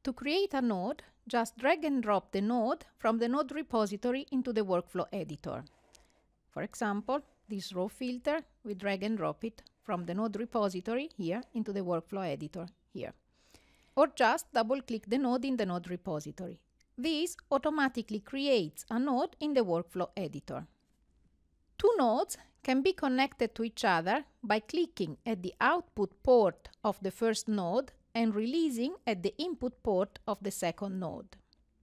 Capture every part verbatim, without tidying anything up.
To create a node, just drag and drop the node from the node repository into the workflow editor. For example, this row filter, we drag and drop it from the node repository here into the workflow editor here. Or just double-click the node in the node repository. This automatically creates a node in the workflow editor. Two nodes can be connected to each other by clicking at the output port of the first node and releasing at the input port of the second node.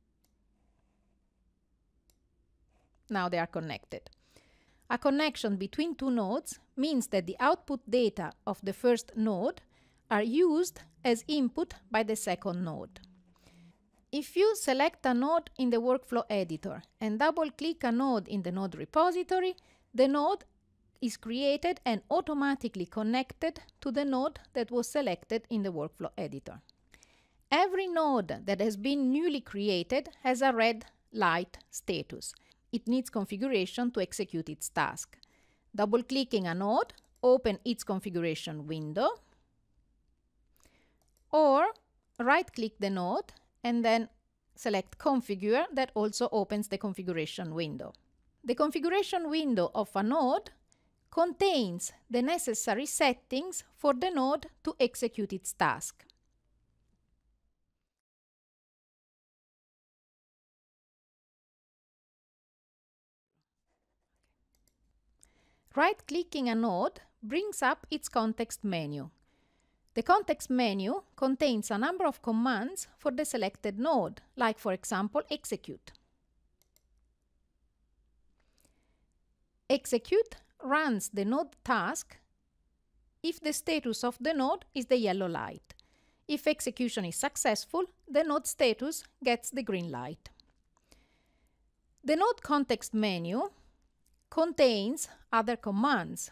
Now they are connected. A connection between two nodes means that the output data of the first node are used as input by the second node. If you select a node in the workflow editor and double-click a node in the node repository, the node is created and automatically connected to the node that was selected in the workflow editor. Every node that has been newly created has a red light status. It needs configuration to execute its task. Double-clicking a node, open its configuration window, or right-click the node and then select Configure. That also opens the configuration window. The configuration window of a node contains the necessary settings for the node to execute its task. Right-clicking a node brings up its context menu. The context menu contains a number of commands for the selected node, like, for example, execute. Execute runs the node task if the status of the node is the yellow light. If execution is successful, the node status gets the green light. The node context menu contains other commands.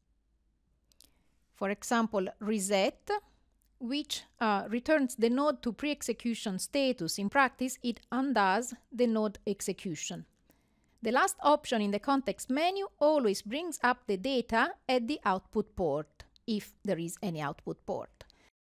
For example, reset, which uh, returns the node to pre-execution status. In practice, it undoes the node execution. The last option in the context menu always brings up the data at the output port, if there is any output port.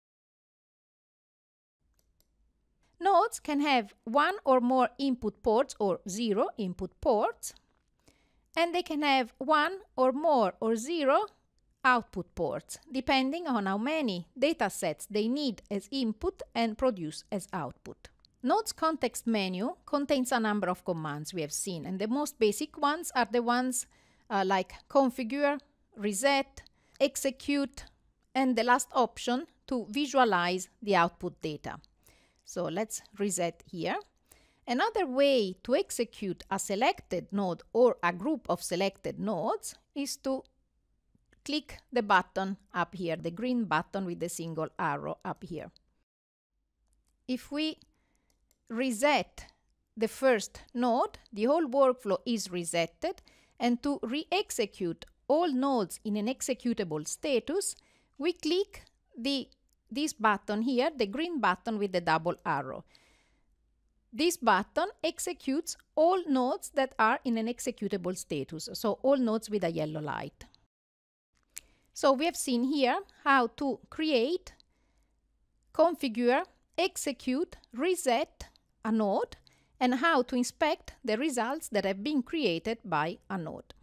Nodes can have one or more input ports or zero input ports, and they can have one or more or zero output ports, depending on how many data sets they need as input and produce as output. Node's context menu contains a number of commands we have seen, and the most basic ones are the ones uh, like configure, reset, execute, and the last option to visualize the output data. So let's reset here. Another way to execute a selected node or a group of selected nodes is to click the button up here, the green button with the single arrow up here. If we reset the first node, the whole workflow is resetted, and to re-execute all nodes in an executable status, we click the, this button here, the green button with the double arrow. This button executes all nodes that are in an executable status, so all nodes with a yellow light. So we have seen here how to create, configure, execute, reset a node, and how to inspect the results that have been created by a node.